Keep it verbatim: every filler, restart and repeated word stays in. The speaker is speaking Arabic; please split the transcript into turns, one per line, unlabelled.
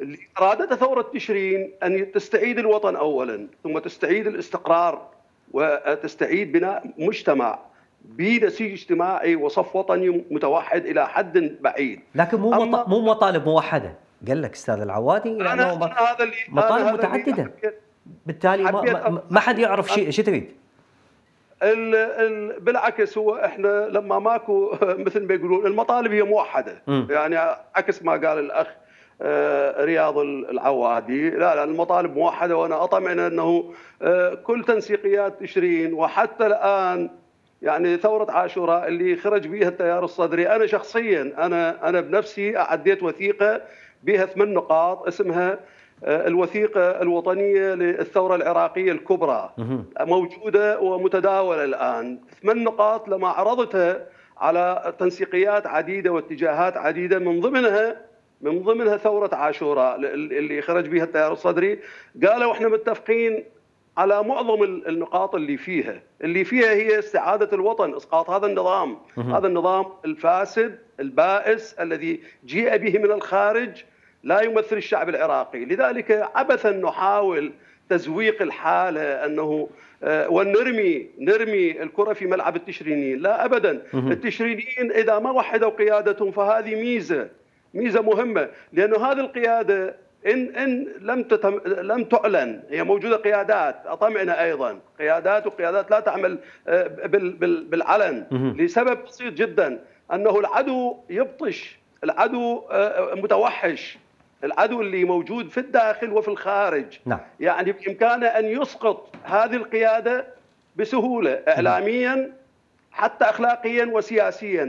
اللي ارادته ثوره تشرين ان تستعيد الوطن اولا، ثم تستعيد الاستقرار وتستعيد بناء مجتمع بنسيج اجتماعي وصف وطني متوحد الى حد بعيد.
لكن مو
اما
مط... مو مطالب موحده، قال لك استاذ العوادي
انا
لانه م-
انا هذا اللي
مطالب
انا هذا اللي
متعدده،
حبيت
بالتالي ما,
حبيت
ما, ما حد يعرف شيء. شو تريد؟
ال ال بالعكس، هو احنا لما ماكو مثل ما يقولون المطالب هي موحده،
امم
يعني عكس ما قال الاخ آه، رياض العوادي، لا لا المطالب موحده، وانا اطمئن انه آه، كل تنسيقيات تشرين وحتى الان يعني ثوره عاشوراء اللي خرج بها التيار الصدري، انا شخصيا انا انا بنفسي اعديت وثيقه بها ثمان نقاط اسمها الوثيقة الوطنية للثورة العراقية الكبرى،
مهم.
موجودة ومتداولة الآن. ثمان نقاط لما عرضتها على تنسيقيات عديدة واتجاهات عديدة، من ضمنها من ضمنها ثورة عاشوراء اللي خرج بها التيار الصدري. قالوا احنا متفقين على معظم النقاط اللي فيها اللي فيها هي استعادة الوطن، إسقاط هذا النظام،
مهم.
هذا النظام الفاسد البائس الذي جيء به من الخارج، لا يمثل الشعب العراقي. لذلك عبثا نحاول تزويق الحالة أنه ونرمي نرمي الكرة في ملعب التشرينيين، لا أبدا.
مهم.
التشرينيين إذا ما وحدوا قيادتهم فهذه ميزة ميزة مهمة، لأنه هذه القيادة إن إن لم تتم لم تعلن، هي موجودة قيادات أطمئن أيضا، قيادات وقيادات لا تعمل بال بال بالعلن،
مهم.
لسبب بسيط جدا، أنه العدو يبطش، العدو متوحش، العدو اللي موجود في الداخل وفي الخارج.
نعم.
يعني بإمكانه أن يسقط هذه القيادة بسهولة، إعلاميا حتى أخلاقيا وسياسيا.